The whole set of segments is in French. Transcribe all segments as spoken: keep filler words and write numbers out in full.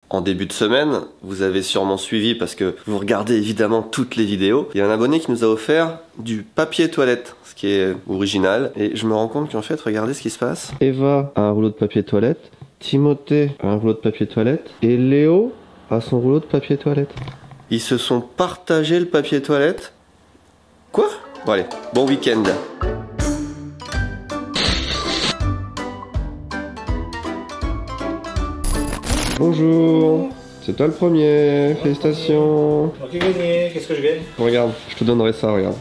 En début de semaine, vous avez sûrement suivi parce que vous regardez évidemment toutes les vidéos. Il y a un abonné qui nous a offert du papier toilette, ce qui est original. Et je me rends compte qu'en fait, regardez ce qui se passe. Eva a un rouleau de papier toilette, Timothée a un rouleau de papier toilette et Léo a son rouleau de papier toilette. Ils se sont partagés le papier toilette. Quoi? Bon allez, bon week-end. Bonjour, c'est toi le premier, félicitations. Ok, gagné, qu'est-ce que je gagne? Regarde, je te donnerai ça, regarde.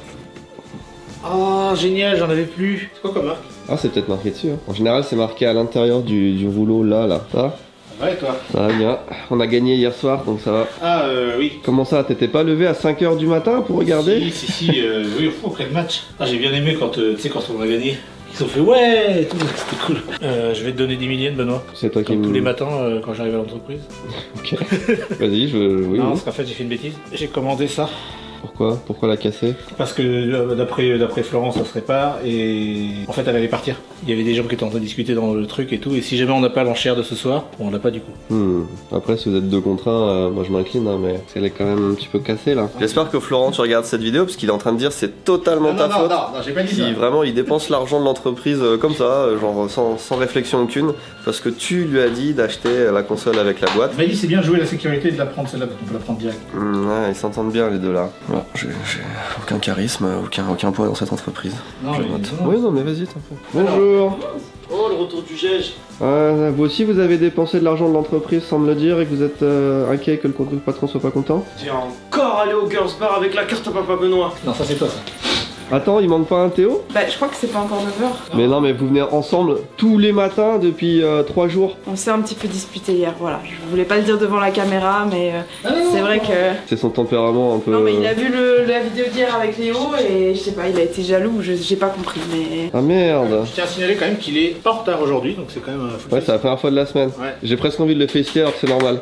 Oh génial, j'en avais plus. C'est quoi comme marque? Ah, c'est peut-être marqué dessus. Hein. En général, c'est marqué à l'intérieur du, du rouleau là, là. Ça va? Ça va et toi? Ça va bien. On a gagné hier soir, donc ça va. Ah euh, oui. Comment ça? T'étais pas levé à cinq heures du matin pour regarder? Si, si, si, euh, oui, après le match. Ah, j'ai bien aimé quand, euh, tu sais, quand on a gagné. Ils ont fait ouais et tout, c'était cool. Euh, je vais te donner dix millions, Benoît. C'est toi qui Comme me... tous les matins euh, quand j'arrive à l'entreprise. Ok. Vas-y, je... Oui, non, oui. parce qu'en fait j'ai fait une bêtise. J'ai commandé ça. Pourquoi? Pourquoi la casser? Parce que euh, d'après d'après Florence, ça se répare et en fait elle allait partir. Il y avait des gens qui étaient en train de discuter dans le truc et tout. Et si jamais on n'a pas l'enchère de ce soir, bon, on l'a pas du coup. Hmm. Après, si vous êtes deux contre un, euh, moi je m'incline, hein, mais elle est quand même un petit peu cassée là. J'espère que Florent, tu regardes cette vidéo parce qu'il est en train de dire c'est totalement non, ta non, faute. Non, non, non, j'ai pas dit Si ça. vraiment il dépense l'argent de l'entreprise euh, comme ça, euh, genre sans, sans réflexion aucune, parce que tu lui as dit d'acheter la console avec la boîte. Il m'a dit c'est bien jouer la sécurité et de la prendre celle-là, on peut la prendre direct. Hmm, ouais, ils s'entendent bien les deux là. Ouais, j'ai aucun charisme, aucun, aucun poids dans cette entreprise. Non, Je mais note. non. Oui, non, mais vas-y, t'en fais. Bonjour. Oh, le retour du G E G. Euh, vous aussi, vous avez dépensé de l'argent de l'entreprise sans me le dire et que vous êtes euh, inquiet que le, le patron soit pas content? T'es encore allé au Girls Bar avec la carte à Papa Benoît. Non, ça c'est toi ça. Attends, il manque pas un Théo? Bah, je crois que c'est pas encore neuf heures. Mais non, mais vous venez ensemble tous les matins depuis euh, trois jours. On s'est un petit peu disputé hier, voilà. Je voulais pas le dire devant la caméra, mais euh, Ah, c'est vrai que... C'est son tempérament un peu... Non, mais il a vu le, la vidéo d'hier avec Léo et je sais pas, il a été jaloux, je- j'ai pas compris, mais... Ah merde. Je tiens à signaler quand même qu'il est pas en retard aujourd'hui, donc c'est quand même... euh, Ouais, c'est la première fois de la semaine. Ouais. J'ai presque envie de le féliciter alors que c'est normal.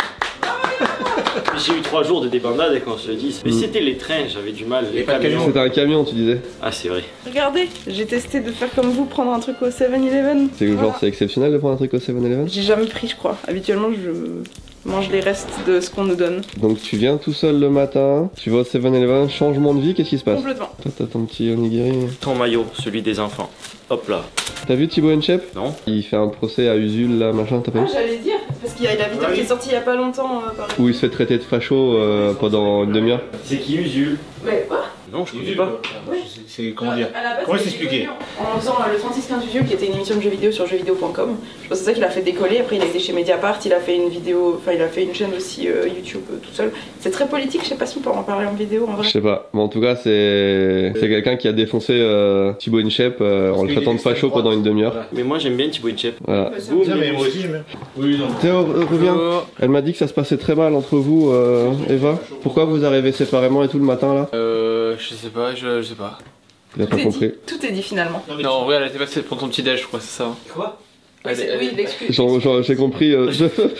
J'ai eu trois jours de débandade et qu'on se le dise. Mais Mm. c'était les trains, j'avais du mal. Les pas de camions. camion. C'était un camion, tu disais. Ah, c'est vrai. Regardez, j'ai testé de faire comme vous, prendre un truc au seven eleven. C'est genre, c'est exceptionnel de prendre un truc au seven eleven. J'ai jamais pris, je crois. Habituellement, je mange les restes de ce qu'on nous donne. Donc tu viens tout seul le matin, tu vas au seven eleven, changement de vie, qu'est-ce qui se passe? Complètement. Toi t'as ton petit onigiri. Ton maillot, celui des enfants. Hop là. T'as vu Thibaut Inchep? Non. Il fait un procès à Usul là, machin, t'as pas Ah, vu? j'allais dire, parce qu'il y a la vidéo Ouais. qui est sortie il y a pas longtemps. Euh, par... Où il se fait traiter de facho euh, pendant une demi-heure. C'est qui Usul? Ouais, quoi? Non, je connais pas. Oui. C'est- C'est comment dire? À la base, Comment il s'expliquer? était connu En faisant euh, le trente-six quinze Usul, qui était une émission de jeux vidéo sur jeux vidéo point com. Je pense que c'est ça qu'il a fait décoller. Après, il a été chez Mediapart, il a fait une vidéo, enfin, il a fait une chaîne aussi euh, YouTube euh, tout seul. C'est très politique, je sais pas si on peut en parler en vidéo en vrai. Je sais pas, mais en tout cas c'est c'est quelqu'un qui a défoncé euh, Thibaut Inchep euh, en le qu'il traitant est de facho d'extrême pendant droite. une demi-heure. Voilà. Mais moi, j'aime bien Thibaut Inchep. Voilà. Vous, Tiens, mais moi aussi j'aime bien. Oui, non. Théo, euh, reviens. Elle m'a dit que ça se passait très mal entre vous, euh, Eva. Pourquoi vous arrivez séparément et tout le matin là? Euh, je sais pas, je, je sais pas. Il a Tout pas est compris. dit. Tout est dit finalement. Non, mais Non, en vrai, elle était passée pour ton petit déj, je crois, c'est ça. Quoi? Oui, c'est- oui, l'excuse. Genre, genre, j'ai compris. Euh,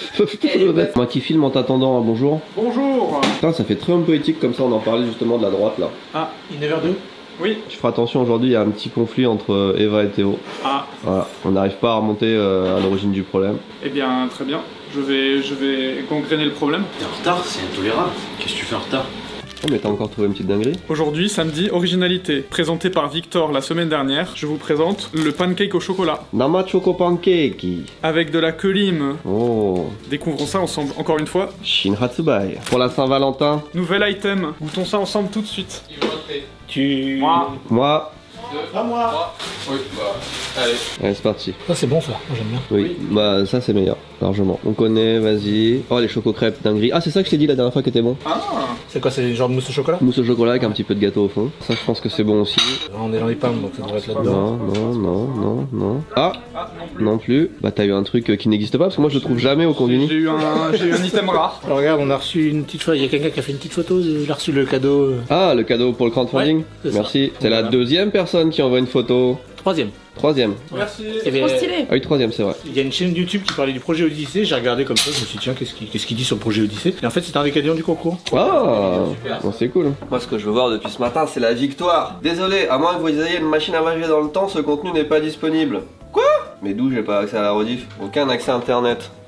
Elle- Moi qui filme en t'attendant, hein, bonjour. Bonjour. Putain, ça fait très homme poétique comme ça, on en parlait justement de la droite là. Ah, il est neuf heures deux. Oui. Tu feras attention, aujourd'hui il y a un petit conflit entre euh, Eva et Théo. Ah, Voilà, on n'arrive pas à remonter euh, à l'origine du problème. eh bien, très bien. Je vais, je vais gangréner le problème. T'es en retard, c'est intolérable. Qu'est-ce que tu fais en retard? Oh, mais t'as encore trouvé une petite dinguerie? Aujourd'hui, samedi, originalité. Présenté par Victor la semaine dernière, je vous présente le pancake au chocolat. Nama Choco Pancake. Avec de la queue-lime. Oh, Découvrons ça ensemble, encore une fois. Shin Hatsubai. Pour la Saint-Valentin, Nouvel item. Goûtons ça ensemble tout de suite. Tu. Moi. moi. Pas moi. Oui, bah, allez. Allez, c'est parti. Ça c'est bon ça, moi j'aime bien. Oui, bah ça c'est meilleur, largement. On connaît, vas-y. Oh, les choco crêpes, dinguerie. Ah, c'est ça que je t'ai dit la dernière fois qui était bon. Ah. C'est quoi, c'est genre de mousse au chocolat? Mousse au chocolat avec un petit peu de gâteau au fond. Ça, je pense que c'est bon aussi. On est dans les pommes donc ça devrait être là-dedans. Non, non, non, non, non. Ah, non plus. Bah, t'as eu un truc euh, qui n'existe pas parce que moi je le trouve jamais au J'ai convenu. eu un, j'ai eu un item rare. Alors, regarde, on a reçu une petite fois, il y a quelqu'un qui a fait une petite photo, il a reçu le cadeau. euh, Ah, le cadeau pour le crowdfunding. Ouais, c'est ça. Merci. C'est la Voilà. deuxième personne qui envoie une photo. Troisième. Troisième. Merci. Il y Trop avait- stylé. Ah oui, troisième, c'est vrai. Il y a une chaîne YouTube qui parlait du projet Odyssée, j'ai regardé comme ça, je me suis dit tiens qu'est-ce qu'il qu'est-ce qu'il dit sur le projet Odyssée. Et en fait c'est un des gagnants du concours. Ah, bon, c'est cool. Moi, ce que je veux voir depuis ce matin, c'est la victoire. Désolé, à moins que vous ayez une machine à voyager dans le temps, ce contenu n'est pas disponible. Quoi? Mais d'où j'ai pas accès à la rediff? Aucun accès internet.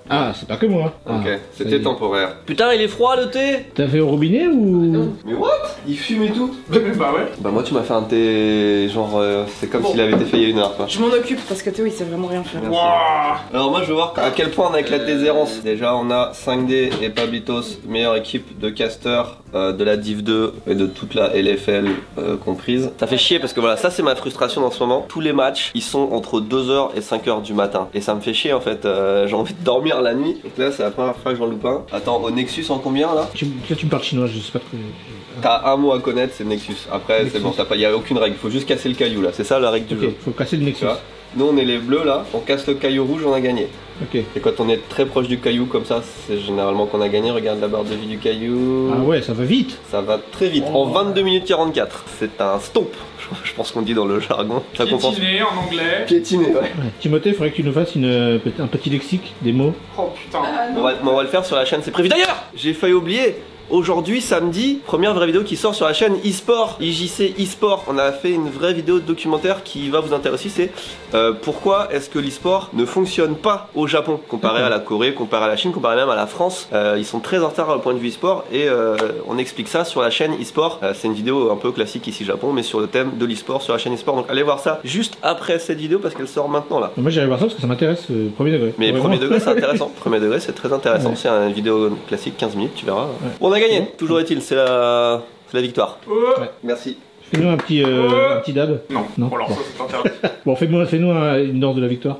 Ah, c'est pas que moi. Ok, Ah, c'était ça y est. temporaire. Putain, il est froid le thé. T'as fait au robinet ou... Mais what? Il fume et tout. Bah ouais. Bah moi tu m'as fait un thé genre euh, c'est comme Bon. s'il avait été fait il y a une heure quoi. Je m'en occupe parce que Théo il sait vraiment rien faire. Merci. Wouah. Alors moi je veux voir à quel point on a éclaté des errances. Déjà on a cinq D et Pablitos, meilleure équipe de casters euh, de la Div deux et de toute la L F L euh, comprise. Ça fait chier parce que voilà, ça c'est ma frustration en ce moment. Tous les matchs ils sont entre deux heures et cinq heures du matin. Et ça me fait chier en fait, euh, j'ai envie de dormir la nuit. Donc là c'est la première fois que j'en loupe un. Attends, au Nexus en combien là? Tu, là, tu me parles chinois, je sais pas trop... T'as un mot à connaître, c'est Nexus. Après Nexus. c'est bon, il n'y a aucune règle, faut juste casser le caillou là, c'est ça la règle du Ok, jeu. faut casser le Tu Nexus. vois, nous on est les bleus là, on casse le caillou rouge, on a gagné. Ok. Et quand on est très proche du caillou comme ça, c'est généralement qu'on a gagné. Regarde la barre de vie du caillou. Ah ouais, ça va vite. Ça va très vite. En vingt-deux minutes quarante-quatre. C'est un stomp. Je pense qu'on dit dans le jargon. Ça compense. Piétiné en anglais. Piétiné, ouais. Ouais. Timothée, il faudrait que tu nous fasses une, euh, un petit lexique, des mots. Oh putain. Ah, On va, on va le faire sur la chaîne, c'est prévu. D'ailleurs, j'ai failli oublier. Aujourd'hui, samedi, première vraie vidéo qui sort sur la chaîne eSport, I J C eSport. On a fait une vraie vidéo de documentaire qui va vous intéresser. C'est euh, pourquoi est-ce que l'eSport ne fonctionne pas au Japon comparé à la Corée, comparé à la Chine, comparé même à la France. Euh, ils sont très en retard au point de vue eSport et euh, on explique ça sur la chaîne eSport. Euh, c'est une vidéo un peu classique ici Japon, mais sur le thème de l'eSport sur la chaîne eSport. Donc allez voir ça juste après cette vidéo parce qu'elle sort maintenant là. Moi j'irai voir ça parce que ça m'intéresse, euh, premier degré. Mais Vraiment. premier degré c'est intéressant, premier degré c'est très intéressant, Ouais. c'est une vidéo classique, quinze minutes, tu verras. On a gagné, toujours est-il, c'est la... c'est la victoire. Oh. Ouais. Merci. Fais-nous un petit, euh, un petit dab. Non. Non. Bon, alors Bon. ça c'est interdit. Bon, fais-nous fais-nous un- une danse de la victoire.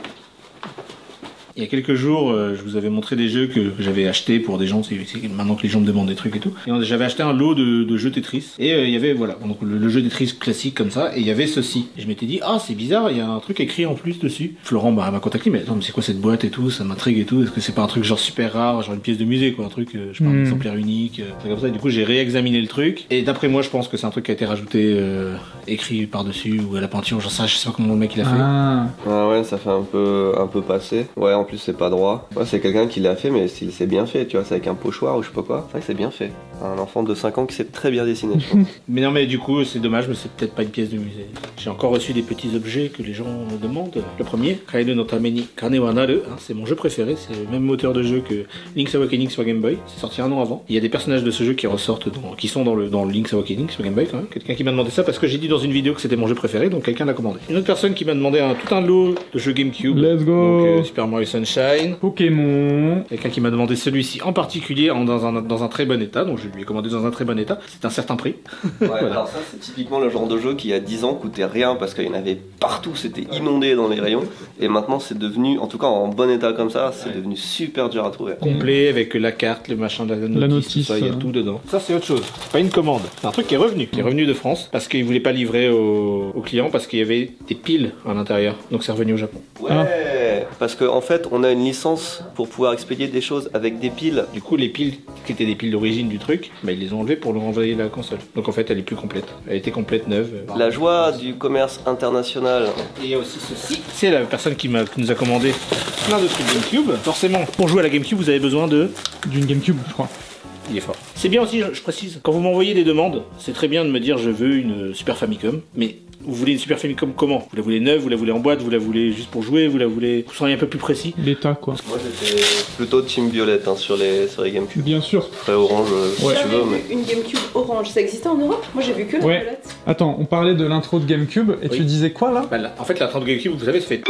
Il y a quelques jours, euh, je vous avais montré des jeux que j'avais achetés pour des gens, c'est c'est maintenant que les gens me demandent des trucs et tout. Et on- j'avais acheté un lot de, de jeux Tetris. Et euh, il y avait, voilà, donc le, le jeu Tetris classique comme ça, et il y avait ceci. Et je m'étais dit, ah c'est bizarre, il y a un truc écrit en plus dessus. Florent bah, m'a contacté, mais attends, mais c'est quoi cette boîte et tout, ça m'intrigue et tout, est-ce que c'est pas un truc genre super rare, genre une pièce de musée quoi, un truc, euh, je sais pas, un Hmm. exemplaire unique, euh, un truc comme ça. Et du coup j'ai réexaminé le truc, et d'après moi je pense que c'est un truc qui a été rajouté, euh, écrit par-dessus, ou à la peinture, genre ça, je sais pas comment le mec il a fait. Ah. Ah ouais, ça fait un peu, un peu passé. Ouais, en plus c'est pas droit. Ouais, c'est quelqu'un qui l'a fait, mais c'est c'est bien fait, tu vois, c'est avec un pochoir ou je sais pas quoi. C'est vrai que c'est bien fait. Un enfant de cinq ans qui sait très bien dessiner, je pense. Mais non, mais du coup, c'est dommage, mais c'est peut-être pas une pièce de musée. J'ai encore reçu des petits objets que les gens me demandent. Le premier, Kaede no Tameni Kane wa Naru, hein, c'est mon jeu préféré, c'est le même moteur de jeu que Link's Awakening sur Game Boy. C'est sorti un an avant. Il y a des personnages de ce jeu qui ressortent, dans, qui sont dans le, dans le Link's Awakening sur Game Boy quand même. Quelqu'un qui m'a demandé ça parce que j'ai dit dans une vidéo que c'était mon jeu préféré, donc quelqu'un l'a commandé. Une autre personne qui m'a demandé un, tout un lot de jeux GameCube. Let's go. Donc euh, Super Mario Sunshine. Pokémon. Quelqu'un qui m'a demandé celui-ci en particulier en- dans un, dans un très bon état, donc je lui ai commandé dans un très bon état. C'est un certain prix. Ouais, Voilà. alors ça c'est typiquement le genre de jeu qui il y a dix ans coûtait rien parce qu'il y en avait partout, c'était inondé dans les rayons. Et maintenant c'est devenu, en tout cas en bon état comme ça, c'est devenu super dur à trouver. Complet avec la carte, le machin de la notice, La notice, tout ça, il y a euh. tout dedans. Ça c'est autre chose, c'est pas une commande, c'est un truc qui est revenu, qui est revenu de France parce qu'ils voulaient pas livrer aux au clients parce qu'il y avait des piles à l'intérieur, donc c'est revenu au Japon. Ouais, parce qu'en en fait on a une licence pour pouvoir expédier des choses avec des piles. Du coup les piles qui étaient des piles d'origine du truc, bah, ils les ont enlevées pour leur envoyer la console. Donc en fait elle est plus complète, elle était complète neuve. La joie du commerce international. Et il y a aussi ceci. C'est la personne qui, m'a- qui nous a commandé plein de trucs GameCube. Forcément, pour jouer à la GameCube, vous avez besoin de... D'une GameCube, je crois. Il est fort. C'est bien aussi, je, je précise, quand vous m'envoyez des demandes, c'est très bien de me dire je veux une Super Famicom, mais vous voulez une Super Famicom comment? Vous la voulez neuve, vous la voulez en boîte, vous la voulez juste pour jouer, vous la voulez... Vous soyez un peu plus précis. L'état, quoi. Moi j'étais plutôt team violette hein, sur les sur les GameCube. Bien sûr. Après orange euh, si Ouais. tu veux, mais. Vu une GameCube orange, ça existait en Europe? Moi j'ai vu que la Ouais. violette. Attends, on parlait de l'intro de GameCube et Oui. tu disais quoi là? Bah, là, en fait, la trente GameCube, vous savez, ça fait...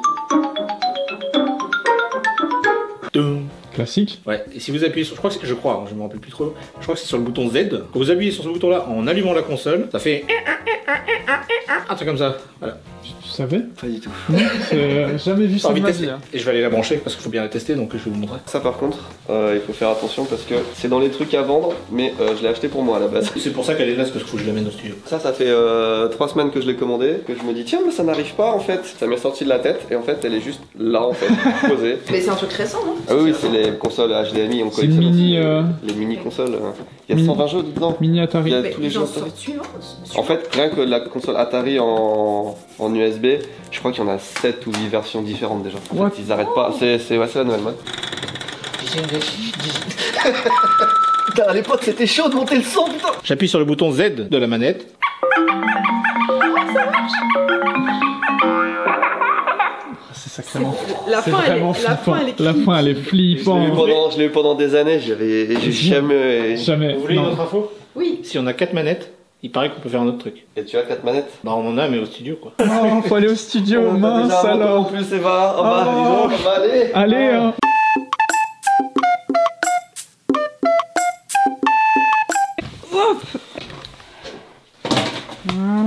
Toum. Classique. Ouais, et si vous appuyez sur, je crois que c'est- je crois, hein, je me rappelle plus trop, je crois que c'est sur le bouton Z. Quand vous appuyez sur ce bouton-là en allumant la console, ça fait un truc comme ça. Voilà. Tu savais? Pas du tout. Non, j'ai jamais vu J'ai ça de envie de ma tester. vie. hein. Et je vais aller la brancher parce qu'il faut bien la tester, donc je vais vous montrer. Ça par contre, euh, il faut faire attention parce que c'est dans les trucs à vendre, mais euh, je l'ai acheté pour moi à la base. C'est pour ça qu'elle est là, parce que je faut que je l'amène au studio. Ça, ça fait euh, trois semaines que je l'ai commandé, que je me dis tiens mais ça n'arrive pas en fait. Ça m'est sorti de la tête et en fait elle est juste là en fait, posée. Mais c'est un truc récent, non? Ah oui, oui, c'est les consoles H D M I, on C'est collectionne mini, aussi les- euh, les mini consoles. euh. Il y a mini- cent vingt jeux dedans. Mini Atari. Il y a Mais tous les ils jeux en Atari. sortent suivants. En fait, rien que la console Atari en, en U S B, je crois qu'il y en a sept ou huit versions différentes déjà. En What? fait, ils arrêtent pas, c'est c'est- ouais, c'est la nouvelle mode. Putain, à l'époque c'était chaud de monter le son, putain! J'appuie sur le bouton Z de la manette. C'est sacrément. La C'est fin, elle vraiment est, la flippant. fin, elle est La fin, elle est Je l'ai eu flippante. pendant, je l'ai eu pendant des années, j'avais j'ai jamais... Jamais. Vous voulez une Non. autre info? Oui. Si on a quatre manettes, il paraît qu'on peut faire un autre truc. Et tu as quatre manettes? Bah on en a mais au studio quoi. Oh, faut aller au studio, On a mince déjà un manteau alors. en plus, Eva. Oh bah, Oh. dis donc, on va aller. Allez, hein. Hop. Voilà.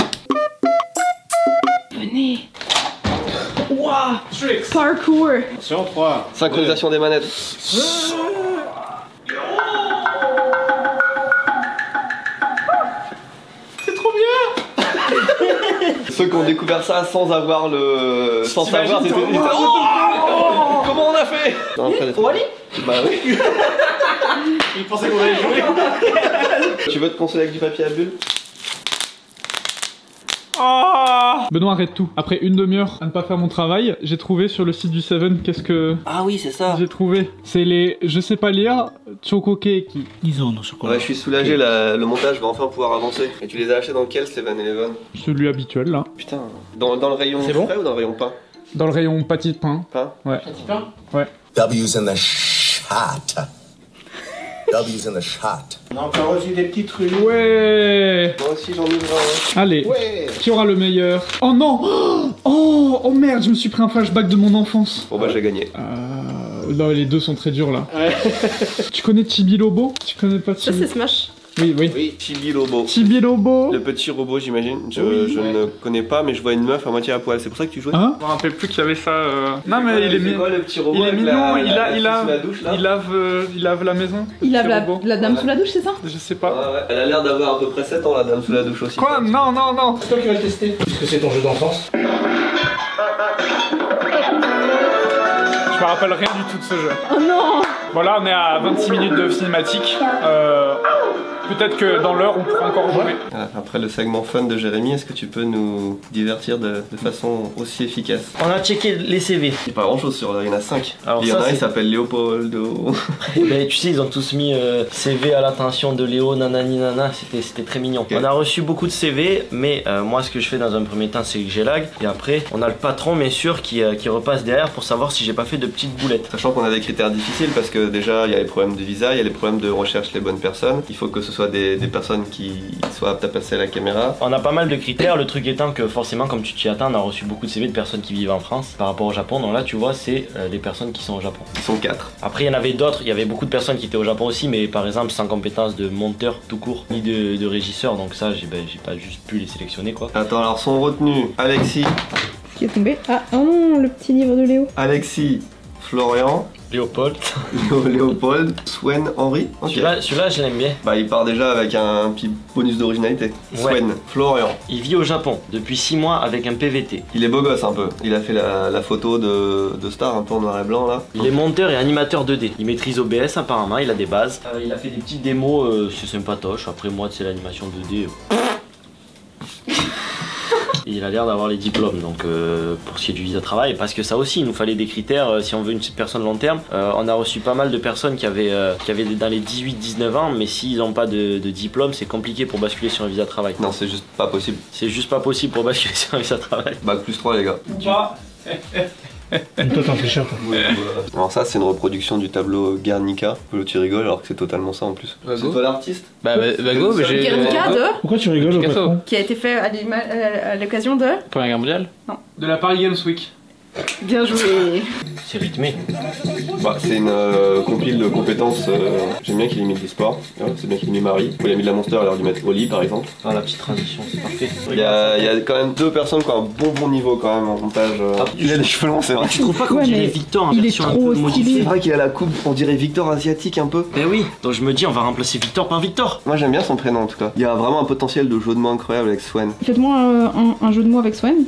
Venez. Waouh. Parkour. Attention, trois. Synchronisation des manettes. C'est trop bien. Ceux qui ont découvert ça sans avoir le... Sans savoir, c'était... T'imagines, c'était- Oh comment on a fait? Faut aller? Bah oui. Il pensait qu'on allait jouer. Tu veux te consoler avec du papier à bulles? Ah. Benoît, arrête tout. Après une demi-heure à ne pas faire mon travail, j'ai trouvé sur le site du Seven, qu'est-ce que Ah oui, c'est ça. j'ai trouvé? C'est les, je sais pas lire, Choco Cake. Ils ont nos chocolats. Ouais, je suis soulagé, la- le montage va enfin pouvoir avancer. Et tu les as achetés dans lequel, seven eleven? Celui habituel là. Putain. Dans, dans le rayon C'est bon frais ou dans le rayon pain? Dans le rayon pâtis de pain. Pain? Ouais. Petit pain. Ouais. W's in the shot. W's in the shot. On a encore reçu des petits trucs. Ouais. Moi aussi j'en ouvre un. Allez. Ouais. Qui aura le meilleur? Oh non. Oh, oh merde, je me suis pris un flashback de mon enfance. Bon bah j'ai gagné. Euh... Non, les deux sont très durs là. Ouais. Tu connais Chibi Lobo? Tu connais pas Ça, Chibi? c'est Smash. Oui, oui. Oui, Chibi Lobo. Chibi Lobo. Le petit robot, j'imagine. Je, Oui, je ouais. ne connais pas, mais je vois une meuf à moitié à poil. C'est pour ça que tu jouais? Hein? Je me rappelle plus qu'il y avait ça. euh... Non, mais il est, mi- quoi le petit robot il est avec mignon. la- il la- a, il la- a, sous la douche, là il lave, euh, il lave la maison. le Il lave petit la, robot. la dame Ouais. sous la douche, c'est ça? Je sais pas. Ouais, ouais. Elle a l'air d'avoir à peu près sept ans, la dame sous la douche aussi. Quoi? Non, non, non. C'est toi qui vas le tester. Puisque c'est ton jeu d'enfance. Je me rappelle rien du tout de ce jeu. Oh non. Bon, là, on est à vingt-six minutes de cinématique. Euh, Peut-être que dans l'heure, on pourra encore jouer. Voilà, après le segment fun de Jérémy, est-ce que tu peux nous divertir de, de façon aussi efficace? On a checké les C V. Il n'y a pas grand chose sur là, il y en a cinq. Alors Il y en ça, a un, il c'est- s'appelle Léopoldo. Ben, tu sais, ils ont tous mis euh, C V à l'attention de Léo, nanani nana, c'était c'était très mignon. Ok. On a reçu beaucoup de C V, mais euh, moi ce que je fais dans un premier temps c'est que j'élague, et après on a le patron bien sûr qui, euh, qui repasse derrière pour savoir si j'ai pas fait de petites boulettes. Sachant qu'on a des critères difficiles parce que déjà il y a les problèmes de visa, il y a les problèmes de recherche les bonnes personnes. Il faut que ce soit des, des personnes qui soient aptes à passer à la caméra. On a pas mal de critères, le truc étant que forcément comme tu t'y attends, on a reçu beaucoup de C V de personnes qui vivent en France par rapport au Japon, donc là tu vois c'est euh, les personnes qui sont au Japon. Ils sont quatre. Après il y en avait d'autres, il y avait beaucoup de personnes qui étaient au Japon aussi, mais par exemple sans compétences de monteur tout court, ni de, de régisseur, donc ça j'ai ben, j'ai pas juste pu les sélectionner quoi. Attends, alors sont retenus Alexis, Qui est tombé? Ah, oh non, le petit livre de Léo. Alexis, Florian, Léopold, Léo- Léopold, Swen, Henri. Ok. celui-là celui-là, je l'aime bien. Bah il part déjà avec un petit bonus d'originalité. Ouais. Swen, Florian. Il vit au Japon depuis six mois avec un P V T. Il est beau gosse un peu. Il a fait la, la photo de, de Star un peu en noir et blanc là. Il est monteur et animateur deux D. Il maîtrise O B S apparemment, il a des bases. Euh, il a fait des petites démos, euh, c'est sympatoche. Après moi, c'est l'animation deux D. euh. Et il a l'air d'avoir les diplômes, donc euh, pour ce qui est du visa travail, parce que ça aussi, il nous fallait des critères euh, si on veut une personne long terme. Euh, on a reçu pas mal de personnes qui avaient, euh, qui avaient dans les dix-huit dix-neuf ans, mais s'ils n'ont pas de, de diplôme, c'est compliqué pour basculer sur un visa travail. Non, c'est juste pas possible. C'est juste pas possible pour basculer sur un visa travail. Bac plus trois les gars. Bah, Toi, t'en fais cher, toi. Alors ça c'est une reproduction du tableau Guernica. Là tu rigoles alors que c'est totalement ça en plus. Vago. C'est toi l'artiste? Bah, bah, bah, go, bah, j'ai. Guernica de... Pourquoi tu rigoles au Picasso. patron? Qui a été fait à l'ima- à l'occasion de... Première guerre mondiale. de la Paris Games Week. Bien joué. C'est rythmé. Bah c'est une euh, compile de compétences. euh, J'aime bien qu'il ait mis du sport. Ouais, c'est bien qu'il ait mis Marie. Il a mis de la Monster, il a l'air du mettre au lit par exemple. Ah, la petite transition, c'est parfait. Il y, a, il y a quand même deux personnes qui ont un bon bon niveau quand même en montage. euh. Ah, Il a des cheveux longs c'est vrai. Tu trouves pas qu'on Ouais, dirait mais Victor en il est version un trop peu modifiée? stylé. C'est vrai qu'il a la coupe, on dirait Victor asiatique un peu. Ben oui, donc je me dis on va remplacer Victor par Victor. Moi j'aime bien son prénom en tout cas. Il y a vraiment un potentiel de jeu de mots incroyable avec Swen. Faites-moi euh, un, un jeu de mots avec Swen.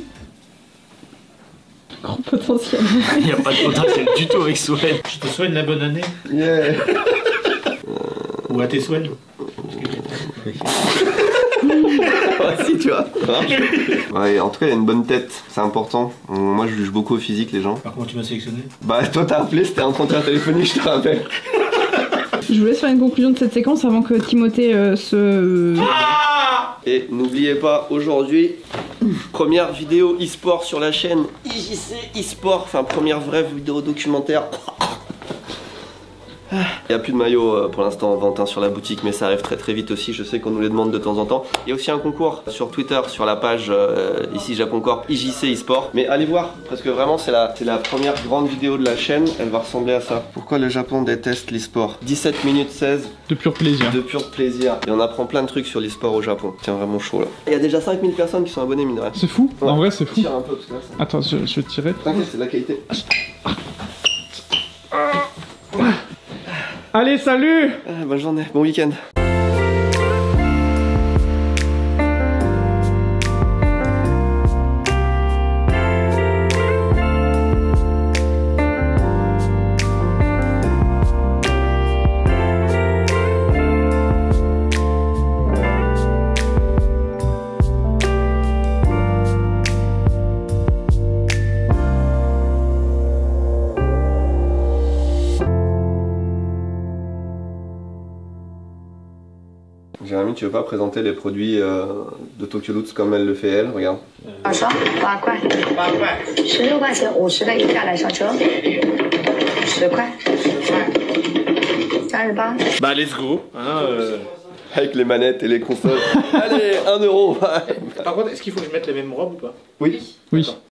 Gros potentiel. Il n'y a pas de potentiel du tout avec Swen. Je te souhaite la bonne année. Yeah. Ou à tes souhaits. Si tu vois. Ouais, en tout cas il a une bonne tête, c'est important. Moi je juge beaucoup au physique les gens. Alors comment tu m'as sélectionné? Bah toi t'as appelé, c'était un entretien téléphonique je te rappelle. Je vous laisse faire une conclusion de cette séquence avant que Timothée euh, se... Et n'oubliez pas aujourd'hui, Première vidéo e-sport sur la chaîne I J C e-sport, enfin première vraie vidéo documentaire. Il n'y a plus de maillot pour l'instant en vente hein, sur la boutique, mais ça arrive très très vite aussi. Je sais qu'on nous les demande de temps en temps. Il y a aussi un concours sur Twitter, sur la page euh, ici Japon Corp I J C eSport. Mais allez voir, parce que vraiment c'est la, c'est la première grande vidéo de la chaîne. Elle va ressembler à ça. Pourquoi le Japon déteste l'e-sport? dix-sept minutes seize. De pur plaisir. De pur plaisir. Et on apprend plein de trucs sur l'e-sport au Japon. Tiens, vraiment chaud là. Il y a déjà cinq mille personnes qui sont abonnées, mine de rien. C'est fou, Ouais. En vrai c'est fou. Tire un peu, parce que là, ça... Attends, je, je vais tirer. T'inquiète, c'est de la qualité. Allez, salut. Ah, bonne journée, bon week-end. Jérémy, tu veux pas présenter les produits euh, de Tokyo Lutz comme elle le fait elle? Regarde. 二双八块，八块，十六块钱五十的一下来上车，十块，十块，加日吧。 Bah let's go. Hein, euh... Avec les manettes et les consoles. Allez, un euro. Par contre, est-ce qu'il faut que je mette les mêmes robes ou pas? Oui. Oui.